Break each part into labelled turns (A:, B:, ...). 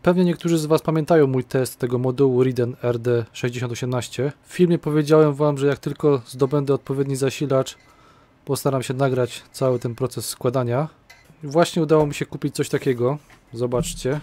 A: Pewnie niektórzy z Was pamiętają mój test tego modułu Riden RD6018. W filmie powiedziałem Wam, że jak tylko zdobędę odpowiedni zasilacz, postaram się nagrać cały ten proces składania. Właśnie udało mi się kupić coś takiego. Zobaczcie.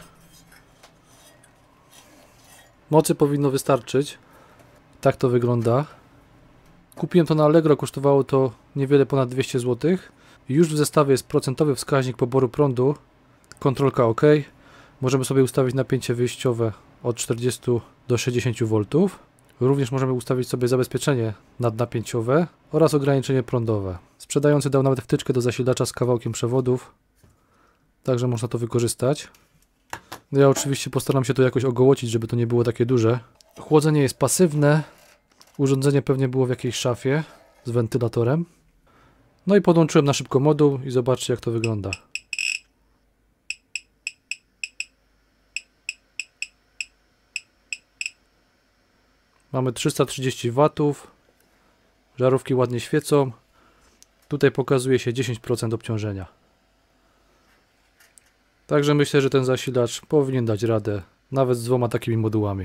A: Mocy powinno wystarczyć. Tak to wygląda. Kupiłem to na Allegro, kosztowało to niewiele ponad 200 zł. Już w zestawie jest procentowy wskaźnik poboru prądu. Kontrolka OK. Możemy sobie ustawić napięcie wyjściowe od 40 do 60 V. Również możemy ustawić sobie zabezpieczenie nadnapięciowe oraz ograniczenie prądowe. Sprzedający dał nawet wtyczkę do zasilacza z kawałkiem przewodów. Także można to wykorzystać. No ja oczywiście postaram się to jakoś ogołocić, żeby to nie było takie duże. Chłodzenie jest pasywne. Urządzenie pewnie było w jakiejś szafie z wentylatorem. No i podłączyłem na szybko moduł i zobaczcie, jak to wygląda. Mamy 330 W. Żarówki ładnie świecą. Tutaj pokazuje się 10% obciążenia. Także myślę, że ten zasilacz powinien dać radę nawet z 2 takimi modułami.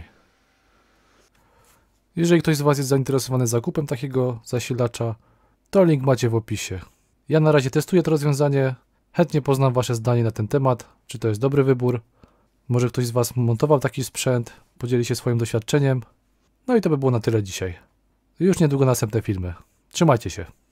A: Jeżeli ktoś z Was jest zainteresowany zakupem takiego zasilacza, to link macie w opisie. Ja na razie testuję to rozwiązanie. Chętnie poznam Wasze zdanie na ten temat, czy to jest dobry wybór. Może ktoś z Was montował taki sprzęt, podzieli się swoim doświadczeniem. No i to by było na tyle dzisiaj. Już niedługo następne filmy. Trzymajcie się.